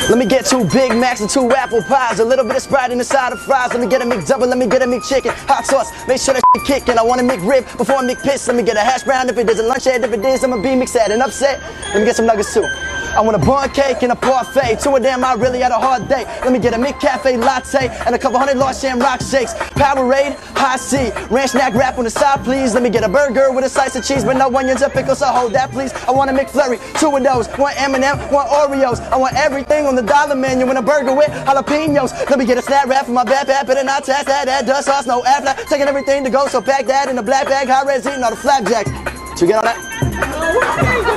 Let me get 2 Big Macs and 2 apple pies, a little bit of Sprite in the side of fries. Let me get a McDouble, let me get a McChicken, hot sauce, make sure that shit kickin'. I want a McRib before I McPiss. Let me get a hash brown if it isn't lunch yet. If it is, I'ma be mixed and upset. Let me get some nuggets too. I want a bun cake and a parfait. 2 of them, I really had a hard day. Let me get a McCafe latte and a couple hundred large Shamrock shakes. Powerade, high C, ranch snack wrap on the side, please. Let me get a burger with a slice of cheese, but no onions or pickles, so hold that, please. I want a McFlurry, 2 of those, 1 M&M, 1 Oreos. I want everything on the dollar menu and a burger with jalapenos. Let me get a snack wrap for my backpack, better not tax that dust sauce, no after. Taking everything to go, so pack that in a black bag, high res eating all the flapjacks. Did you get all that?